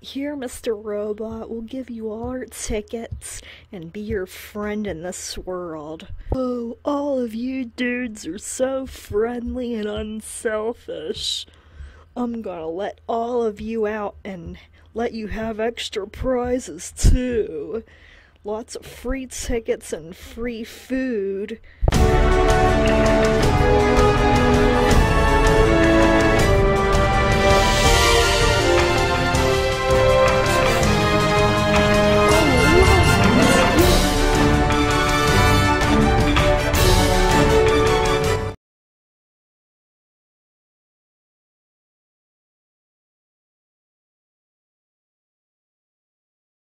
Here, Mr. Robot, we'll give you all our tickets and be your friend in this world. Oh, all of you dudes are so friendly and unselfish. I'm gonna let all of you out and let you have extra prizes too. Lots of free tickets and free food.